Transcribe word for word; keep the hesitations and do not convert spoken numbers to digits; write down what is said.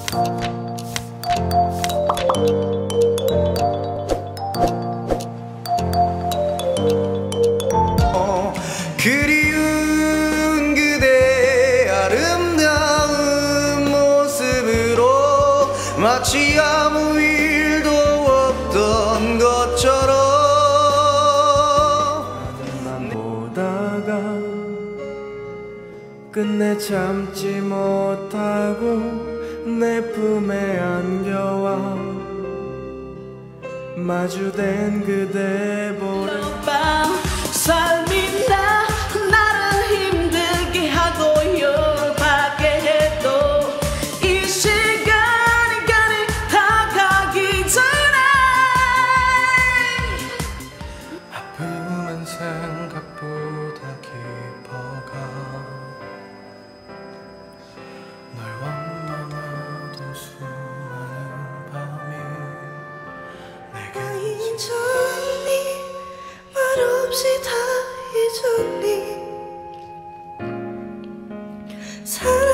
그리운 그대 아름다운 모습으로 마치 아무 일도 없던 것처럼 만 보다가 끝내 참지 못하고 내 품에 안겨와 마주된 그대 보는 밤 삶이 나 나를 힘들게 하고 열받게 해도 이 시간이 간이 다가기 전에 아픔은 생각보다 깊어가 널 원망하던 수많은 밤이 내게 잊었니 말없이 다 잊었니 사랑